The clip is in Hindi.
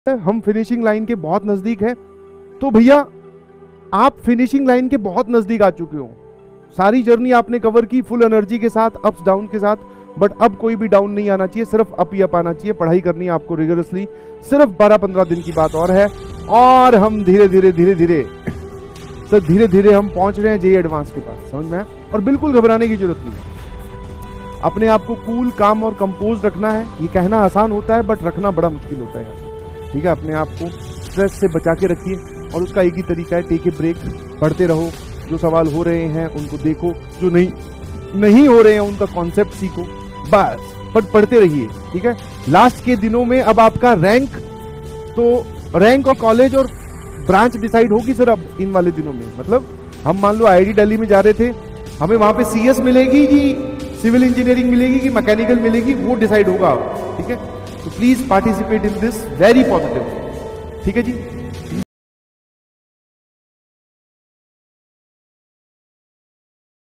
हम फिनिशिंग लाइन के बहुत नजदीक है। तो भैया आप फिनिशिंग लाइन के बहुत नजदीक आ चुके हो, सारी जर्नी आपने कवर की फुल एनर्जी के साथ, अप्स डाउन के साथ, बट अब कोई भी डाउन नहीं आना चाहिए, सिर्फ अप ही अप आना चाहिए। पढ़ाई करनी है आपको रिगरसली, सिर्फ 12-15 दिन की बात और है, और हम धीरे धीरे हम पहुंच रहे हैं जेईई एडवांस के पास, समझ में आया? और बिल्कुल घबराने की जरूरत नहीं है, अपने आप को कूल, काम और कंपोज रखना है। ये कहना आसान होता है बट रखना बड़ा मुश्किल होता है, ठीक है? अपने आप को स्ट्रेस से बचा के रखिए, और उसका एक ही तरीका है, टेक ए ब्रेक, पढ़ते रहो। जो सवाल हो रहे हैं उनको देखो, जो नहीं हो रहे हैं उनका कॉन्सेप्ट सीखो, बस बट पढ़ते रहिए, ठीक है? लास्ट के दिनों में अब आपका रैंक और कॉलेज और ब्रांच डिसाइड होगी सर अब इन वाले दिनों में। मतलब हम मान लो आईआईटी दिल्ली में जा रहे थे, हमें वहां पे सीएस मिलेगी कि सिविल इंजीनियरिंग मिलेगी कि मैकेनिकल मिलेगी, वो डिसाइड होगा, ठीक है? तो please participate in this, very positive, ठीक है जी?